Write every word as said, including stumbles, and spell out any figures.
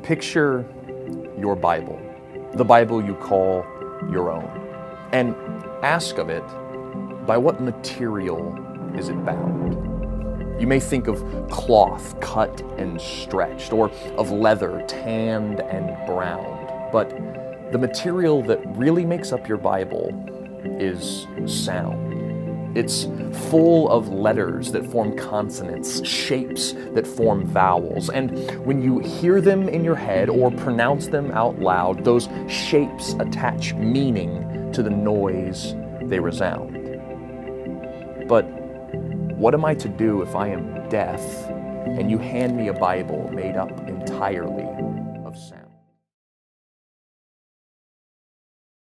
Picture your Bible, the Bible you call your own, and ask of it, by what material is it bound? You may think of cloth cut and stretched, or of leather tanned and browned, but the material that really makes up your Bible is sound. It's full of letters that form consonants, shapes that form vowels, and when you hear them in your head or pronounce them out loud, those shapes attach meaning to the noise they resound. But what am I to do if I am deaf and you hand me a Bible made up entirely of sound?